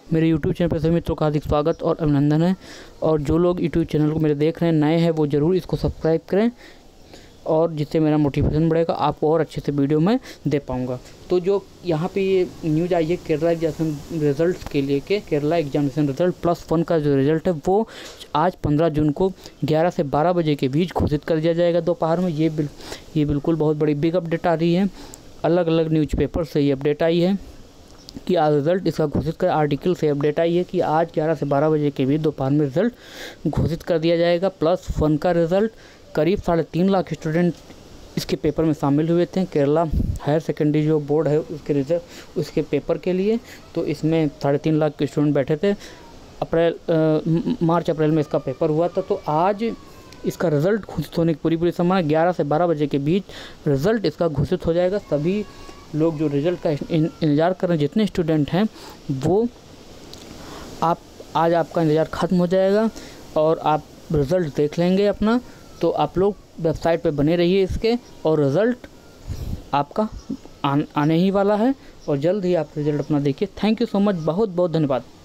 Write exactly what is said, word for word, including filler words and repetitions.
मेरे YouTube channel पर सभी मित्रों का हार्दिक स्वागत और अभिनंदन है। और जो लोग यूट्यूब चैनल को मेरे देख रहे हैं नए हैं वो ज़रूर इसको सब्सक्राइब करें, और जिससे मेरा मोटिवेशन बढ़ेगा, आपको और अच्छे से वीडियो मैं दे पाऊँगा। तो जो यहाँ पे ये न्यूज़ आई है केरला एग्जामिनेशन रिजल्ट के लिए के Kerala examination result plus one का जो रिजल्ट है वो आज पंद्रह जून को ग्यारह से बारह बजे के बीच घोषित कर दिया जाएगा दोपहर में। ये बिल ये बिल्कुल बहुत बड़ी बिग अपडेट आ रही है। अलग अलग न्यूज़पेपर से ये अपडेट आई है कि आज रिज़ल्ट इसका घोषित कर, आर्टिकल से अपडेट आई है कि आज ग्यारह से बारह बजे के बीच दोपहर में रिज़ल्ट घोषित कर दिया जाएगा। प्लस वन का रिज़ल्ट करीब साढ़े तीन लाख स्टूडेंट इसके पेपर में शामिल हुए थे। केरला हायर सेकेंडरी जो बोर्ड है उसके रिजल्ट उसके पेपर के लिए, तो इसमें साढ़े तीन लाख के स्टूडेंट बैठे थे। अप्रैल आ, मार्च अप्रैल में इसका पेपर हुआ था। तो आज इसका रिज़ल्ट घोषित होने की पूरी पूरी संभावना, ग्यारह से बारह बजे के बीच रिज़ल्ट इसका घोषित हो जाएगा। सभी लोग जो रिज़ल्ट का इंतज़ार कर रहे हैं, जितने स्टूडेंट हैं वो आप आज आपका इंतज़ार ख़त्म हो जाएगा और आप रिज़ल्ट देख लेंगे अपना। तो आप लोग वेबसाइट पे बने रहिए इसके, और रिज़ल्ट आपका आने ही वाला है और जल्द ही आप रिज़ल्ट अपना देखिए। थैंक यू सो मच, बहुत बहुत धन्यवाद।